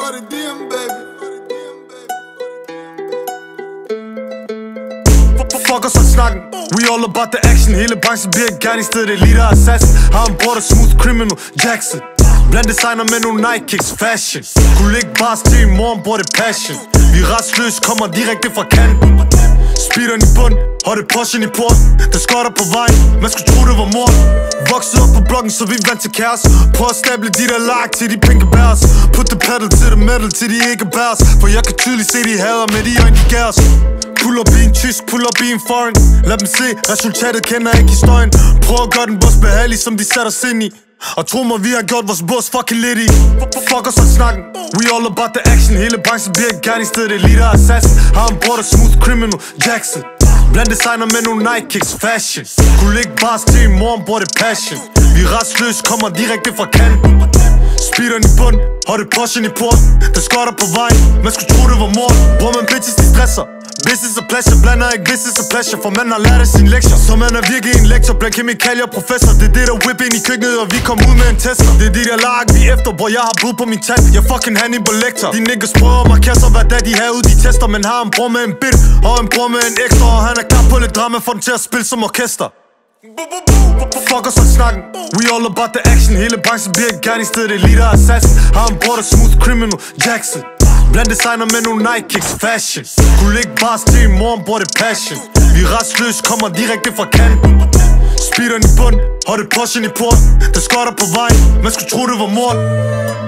Cardi DM, baby. Fuck os og snakken. We all about the action. Hele branchen bliver gerne i stedet elite og assassin. Har en bror, der smooth criminal Jackson. Bland designer med nogle Nike kicks fashion. Kunne ligge bars til i morgen, bror det passion. Vi er restløs, kommer direkte fra kanten. Speederen i bund, og det Porschen i porten. Der skotter på vejen, man skulle tro det var mord. Voksede op på blokken, så vi vant til kaos. Prøv at stable de der lag til de pinke bærs. Put the pedal til the metal til de ikke bærs. For jeg kan tydeligt se de hader med de øjne de gærs. Pull up i en tysk, pull up i en foreign. Lad dem se, resultatet kender ikke historien. Prøv at gøre den boss behagelig, som de satte os ind i. Og tro mig, vi har gjort vores boss fucking lidt i. Fuck os og snakken. We all about the action. Hele branchen bliver gerne i stedet elite og assassin. Har en bror, der smooth criminal Jackson. Bland designer med nogle Nike kicks fashion. Kunne ligge bars til i morgen, bror det passion. Vi er restløs, kommer direkte fra kanten. Speederen i bund, og det Porschen i porten. Der skotter på vejen, man skulle tro det var mord. Bror, man bitches de stresser. Business og pleasure, blander ikke business og pleasure. For man har lært af sine lektier. Så man er virkelig en lektor, blandt kemikalier professor. Det er det der whip ind i køkkenet, og vi kom ud med en tester. Det er de der lag vi efter, bror, jeg har bud på min tand. Jeg fucking Hannibal Lecter. De niggas prøver mig kasser, hvad da de her ud, de tester. Men har en bror med en bit, og en bror med en ekstra. Og han er klar på lidt drama, for den til at spille som orkester. Fuck os og snakken. We all about the action. Hele branchen bliver gerne i stedet elite og assassin. Har en bror, der smooth criminal Jackson. Bland designer med nogle Nike kicks fashion. Kunne ligge bars til i morgen, bror det passion. Vi er restløs, kommer direkte fra kanten. Speederen i bund, og det Porschen i porten. Der skotter på vejen, man skulle tro det var mord.